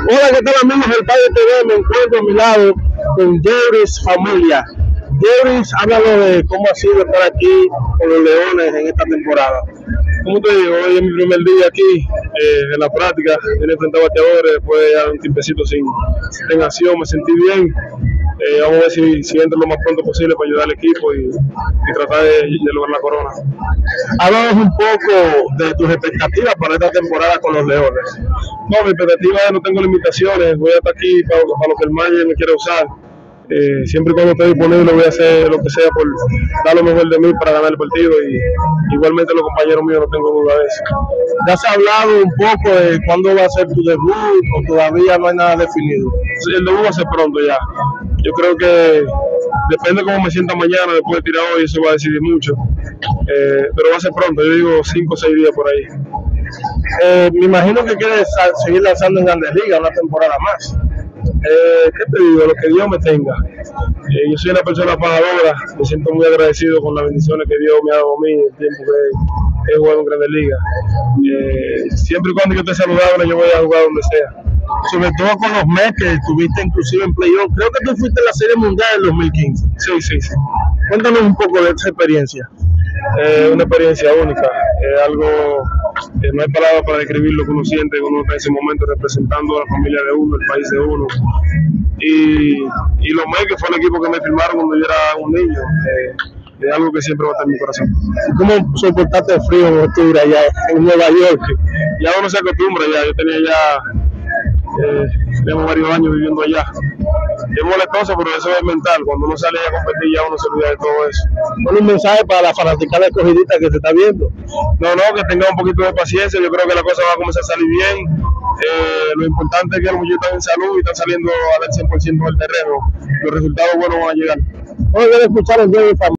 Hola, ¿qué tal amigos del Padre TV? Me encuentro a mi lado con Jeuris Familia. Jeuris, háblalo de cómo ha sido estar aquí con los Leones en esta temporada. Como te digo, hoy es mi primer día aquí en la práctica, vine frente a bateadores, después de ya un tiempecito sin acción, me sentí bien. Vamos a ver si entro lo más pronto posible para ayudar al equipo y tratar de lograr la corona. Háblanos un poco de tus expectativas para esta temporada con los Leones. No, mi expectativa es no tengo limitaciones, voy a estar aquí para lo que el manager me quiera usar. Siempre y cuando esté disponible voy a hacer lo que sea por dar lo mejor de mí para ganar el partido y igualmente los compañeros míos no tengo duda de eso. ¿Ya se ha hablado un poco de cuándo va a ser tu debut o todavía no hay nada definido? El debut va a ser pronto ya. Yo creo que depende de cómo me sienta mañana, después de tirar hoy, eso va a decidir mucho. Pero va a ser pronto, yo digo 5 o 6 días por ahí. Me imagino que quieres seguir lanzando en Grandes Ligas una temporada más. ¿Qué te digo? Lo que Dios me tenga. Yo soy una persona pagadora, me siento muy agradecido con las bendiciones que Dios me ha dado a mí el tiempo que he jugado en Grandes Ligas. Siempre y cuando yo esté saludable, yo voy a jugar donde sea. Sobre todo con los Mets que estuviste inclusive en playoff. Creo que tú fuiste a la Serie Mundial del 2015. Sí. Cuéntanos un poco de esa experiencia. Una experiencia única, algo, no hay palabras para describir lo que uno siente cuando uno está en ese momento representando a la familia de uno, el país de uno. Y los Mets, que fue el equipo que me firmaron cuando yo era un niño, es algo que siempre va a estar en mi corazón. ¿Cómo soportaste el frío en octubre allá en Nueva York? Ya uno se acostumbra, yo tenía tenemos varios años viviendo allá. Es molestoso, pero eso es mental. Cuando uno sale a competir, ya uno se olvida de todo eso. Un mensaje para la fanaticada escogidita que se está viendo. No, que tenga un poquito de paciencia. Yo creo que la cosa va a comenzar a salir bien. Lo importante es que los muchachos están en salud y están saliendo al 100% del terreno. Los resultados buenos van a llegar. Hoy voy a escuchar el